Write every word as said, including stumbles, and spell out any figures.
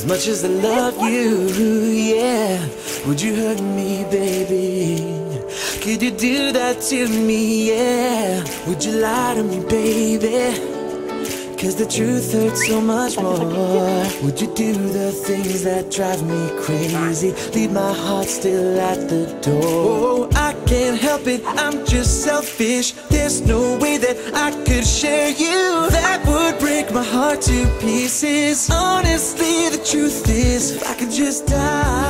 much as I love you, yeah. Would you hurt me, baby? Could you do that to me, yeah? Would you lie to me, baby? Cause the truth hurts so much more. Would you do the things that drive me crazy? Leave my heart still at the door. Oh, I can't help it, I'm just selfish. There's no way that I could share you. That would break my heart to pieces. Honestly, the truth is, if I could just die,